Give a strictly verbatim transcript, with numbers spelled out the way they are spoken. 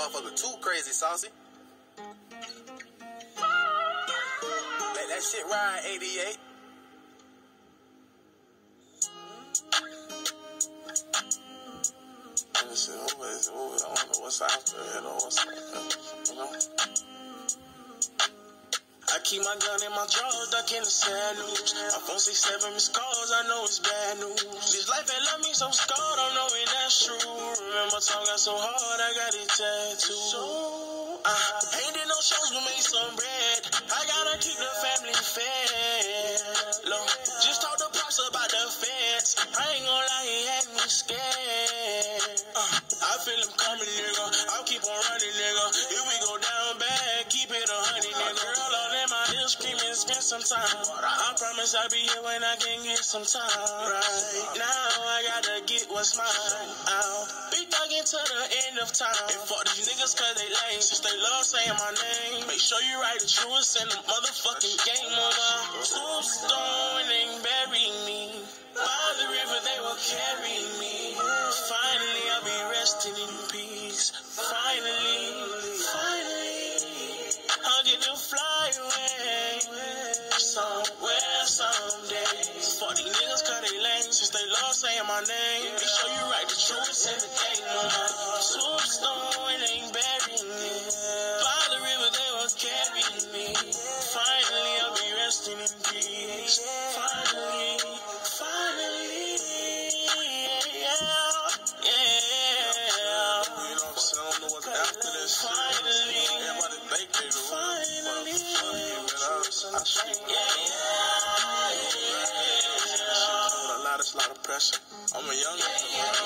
motherfucker too crazy saucy. Let that shit ride, eighty-eight. This shit always, always, I don't know what's after it or what's after, you know? I keep my gun in my drawers, duck in the sad news. My phone say seven missed calls, I know it's bad news. This life ain't left me so scarred, I'm knowing that's true. Remember, tongue got so hard, I got it tattooed. So, I ain't did no shows, but made some bread. I gotta keep the family fed. Look, just talk to Pops about the feds. I ain't gonna lie, he had me scared. Uh, I feel him coming, nigga. I'll keep on running, nigga. If we go down bad, keep it a honey, nigga. Girl, all in my ear screaming, spend some time. I promise I'll be here when I can get some time. Right now, I gotta get what's mine. I'll be thugging to the end of time. And fuck these niggas cause they lame. Since they love saying my name, make sure you write the truest in the motherfucking game on my tombstone and bury me. By the river they will carry me. Finally I'll be resting in peace. Finally, finally, I'll get to fly away somewhere someday. For these niggas cut they lame since they love saying my name. Make sure you write the truest in the game on my tombstone and bury me. By the river they will carry me. Finally I'll be resting in peace. Finally, finally, yeah, yeah. You know what I'm saying? I don't know what's after this. Finally, everybody vacated. Finally, I shoot. Yeah, yeah, yeah. A lot of, a lot of pressure. I'm a young.